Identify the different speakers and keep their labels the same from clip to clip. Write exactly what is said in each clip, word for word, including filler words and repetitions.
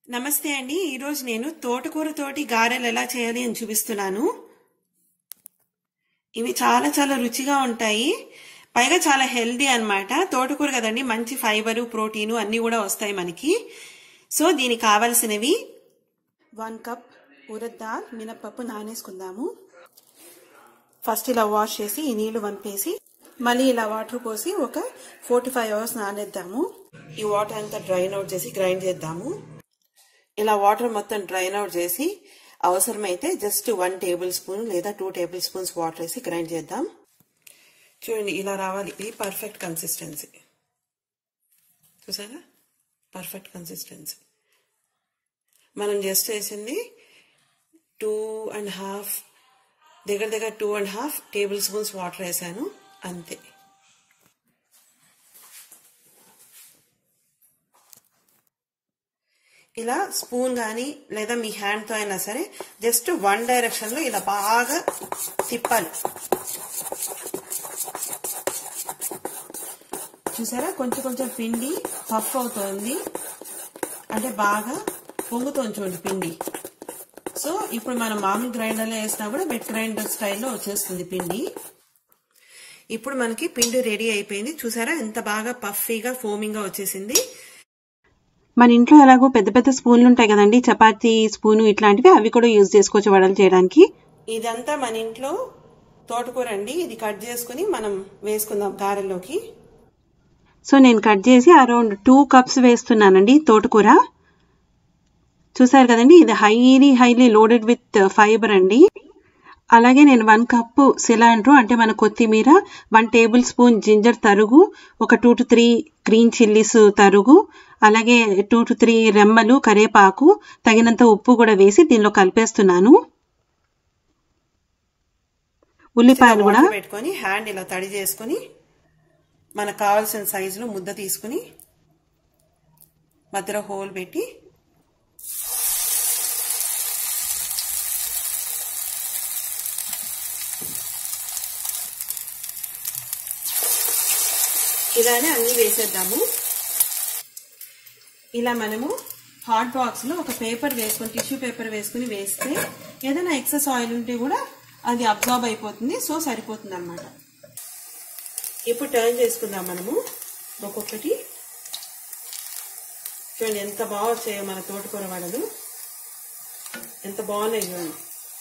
Speaker 1: నమస్తే అండి. ఈ రోజు నేను తోటకూర తోటి గారెలు ఎలా చేయాలి అని చూపిస్తున్నాను. ఇవి చాలా చాలా రుచిగా ఉంటాయి, పైగా చాలా హెల్దీ అన్నమాట. తోటకూర కదండి, మంచి ఫైబర్ ప్రోటీన్ అన్ని కూడా వస్తాయి మనకి. సో దీనికి కావాల్సినవి వన్ కప్ ఉరద్ దాల్ మినపప్పు నానేసుకుందాము. ఫస్ట్ ఇలా వాష్ చేసి ఈ నీళ్లు వంపేసి మళ్ళీ ఇలా వాటర్ పోసి ఒక ఫోర్ టు ఫైవ్ అవర్స్ నానేద్దాము. ఈ వాటర్ అంతా డ్రైన్ అవుట్ చేసి గ్రైండ్ చేద్దాము. ఇలా వాటర్ మొత్తం డ్రైన్ అవుట్ చేసి అవసరమైతే జస్ట్ వన్ టేబుల్ స్పూన్ లేదా టూ టేబుల్ స్పూన్స్ వాటర్ వేసి గ్రైండ్ చేద్దాం. చూడండి, ఇలా రావాలి. ఇది పర్ఫెక్ట్ కన్సిస్టెన్సీ. చూసారా, పర్ఫెక్ట్ కన్సిస్టెన్సీ. మనం జస్ట్ వేసింది టూ అండ్ హాఫ్ దగ్గర దగ్గర two and half tablespoons water వేసాను, అంతే. ఇలా స్పూన్ కానీ లేదా మీ హ్యాండ్తో అయినా సరే జస్ట్ వన్ డైరెక్షన్లో ఇలా బాగా తిప్పాలి. చూసారా, కొంచెం కొంచెం పిండి పఫ్ అవుతుంది, అంటే బాగా పొంగుతుంది చూడండి పిండి. సో ఇప్పుడు మనం మామూలు గ్రైండర్లో వేసినా కూడా వెట్ గ్రైండర్ స్టైల్లో వచ్చేస్తుంది పిండి. ఇప్పుడు మనకి పిండి రెడీ అయిపోయింది. చూసారా ఎంత బాగా పఫీగా ఫోమింగ్గా వచ్చేసింది.
Speaker 2: మన ఇంట్లో ఎలాగో పెద్ద పెద్ద స్పూన్లు ఉంటాయి కదండి, చపాతీ స్పూను ఇట్లాంటివి, అవి కూడా యూజ్ చేసుకోవచ్చు వడలు చేయడానికి.
Speaker 1: ఇదంతా మన ఇంట్లో తోటకూర అండి. ఇది కట్ చేసుకుని మనం వేసుకుందాం గారెల్లోకి.
Speaker 2: సో నేను కట్ చేసి అరౌండ్ టూ కప్స్ వేస్తున్నానండి తోటకూర. చూసారు కదండి, ఇది highly highly loaded with fibre అండి. అలాగే నేను వన్ కప్పు సిలాండ్రో అంటే మన కొత్తిమీర, వన్ టేబుల్ స్పూన్ జింజర్ తరుగు, ఒక two to three green chillies తరుగు, అలాగే టూ టు త్రీ రెమ్మలు కరేపాకు, తగినంత ఉప్పు కూడా వేసి దీనిలో కలిపేస్తున్నాను. ఉల్లిపాయలు కూడా
Speaker 1: పెట్టుకొని హ్యాండ్ ఇలా తడి చేసుకుని మనకు కావాల్సిన సైజులో ముద్ద తీసుకుని మధ్యలో హోల్ పెట్టి ఇలానే అన్ని వేసేద్దాము. ఇలా మనము హాట్ బాక్స్ లో ఒక పేపర్ వేసుకొని టిష్యూ పేపర్ వేసుకుని వేస్తే ఏదైనా ఎక్సెస్ ఆయిల్ ఉంటే కూడా అది అబ్జార్బ్ అయిపోతుంది. సో సరిపోతుంది అన్నమాట. ఇప్పుడు టర్న్ చేసుకుందాం మనము ఒక్కొక్కటి. చూడండి ఎంత బాగా వచ్చాయో మన తోటకూర వడలు, ఎంత బాగున్నాయి చూడండి.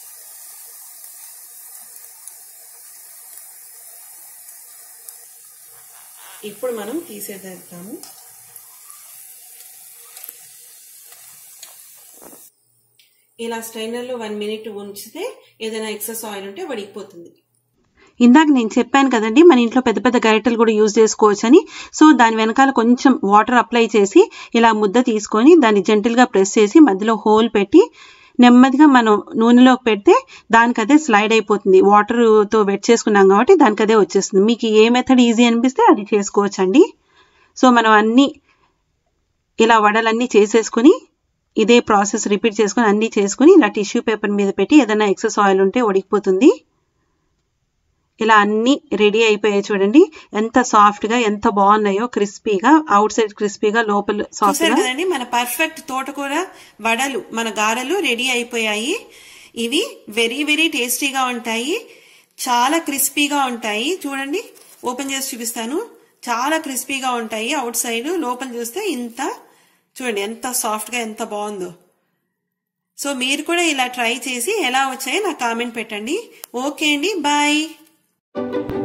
Speaker 1: ఇప్పుడు మనం తీసేద్దాము. ఇలా స్ట్రైనర్లో వన్ మినిట్ ఉంచితే ఏదైనా ఎక్సెస్ ఆయిల్ ఉంటే వడికిపోతుంది.
Speaker 2: ఇందాక నేను చెప్పాను కదండి, మన ఇంట్లో పెద్ద పెద్ద గరిటెలు కూడా యూజ్ చేసుకోవచ్చు అని. సో దాని వెనకాల కొంచెం వాటర్ అప్లై చేసి ఇలా ముద్ద తీసుకొని దాన్ని జెంటిల్గా ప్రెస్ చేసి మధ్యలో హోల్ పెట్టి నెమ్మదిగా మనం నూనెలోకి పెడితే దానికదే స్లైడ్ అయిపోతుంది. వాటర్తో వెట్ చేసుకున్నాం కాబట్టి దానికదే వచ్చేస్తుంది. మీకు ఏ మెథడ్ ఈజీ అనిపిస్తే అది చేసుకోవచ్చండి. సో మనం అన్నీ ఇలా వడలన్నీ చేసేసుకుని ఇదే ప్రాసెస్ రిపీట్ చేసుకుని అన్నీ చేసుకుని ఇలా టిష్యూ పేపర్ మీద పెట్టి ఏదైనా ఎక్సెస్ ఆయిల్ ఉంటే వడికిపోతుంది. ఇలా అన్నీ రెడీ అయిపోయాయి. చూడండి ఎంత సాఫ్ట్ గా ఎంత బాగున్నాయో, క్రిస్పీగా, అవుట్ సైడ్ క్రిస్పీగా, లోపల సాఫ్ట్ గా.
Speaker 1: మన పర్ఫెక్ట్ తోటకూర వడలు, మన గారెలు రెడీ అయిపోయాయి. ఇవి వెరీ వెరీ టేస్టీగా ఉంటాయి, చాలా క్రిస్పీగా ఉంటాయి. చూడండి, ఓపెన్ చేసి చూపిస్తాను. చాలా క్రిస్పీగా ఉంటాయి అవుట్ సైడ్, లోపల చూస్తే ఇంత చూడండి ఎంత సాఫ్ట్ గా ఎంత బాగుందో. సో మీరు కూడా ఇలా ట్రై చేసి ఎలా వచ్చాయో నాకు కామెంట్ పెట్టండి. ఓకే అండి, బాయ్.